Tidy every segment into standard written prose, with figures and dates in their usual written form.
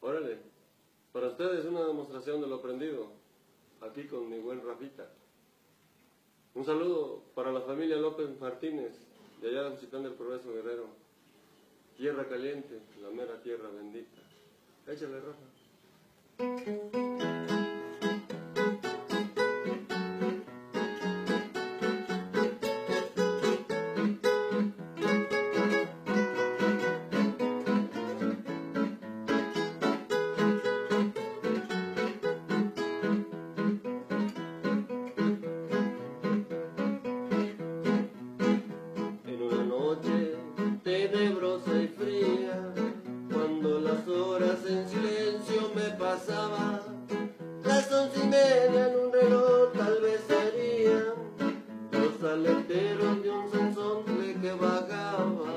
Órale, para ustedes una demostración de lo aprendido, aquí con mi buen Rafita. Un saludo para la familia López Martínez, de allá de Juchitán del Progreso, Guerrero. Tierra caliente, la mera tierra bendita. Échale, Rafa. En una noche tenebrosa y fría, cuando las horas en silencio me pasaban, las 11:30 en un reloj tal vez serían los aleteros de un sensontle que vagaba.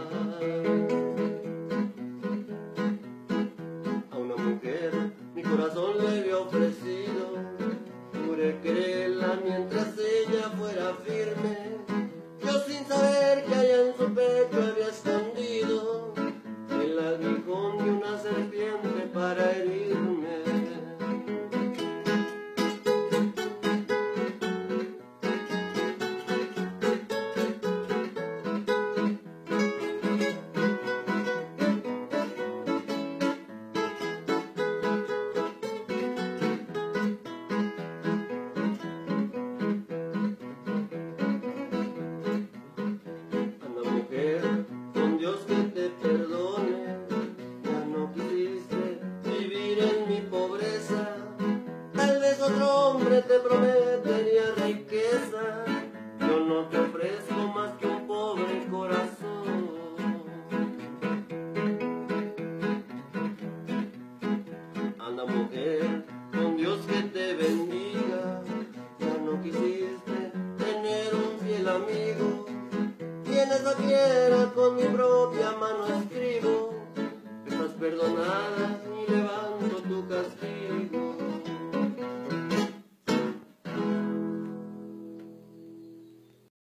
A una mujer mi corazón le había ofrecido, juré quererla mientras ella fuera firme. Yo sin saber que allá en su pecho había escondido el aguijón de una serpiente para herirme. Anda mujer, con Dios que te perdone, ya no quisiste vivir en mi pobreza. Tal vez otro hombre te prometería riqueza, yo no te ofrezco más que un pobre corazón. Anda mujer, con Dios que te bendiga, ya no quisiste tener un fiel amigo. Y en esa tierra con mi propia mano escribo, estás perdonada y levanto tu castigo.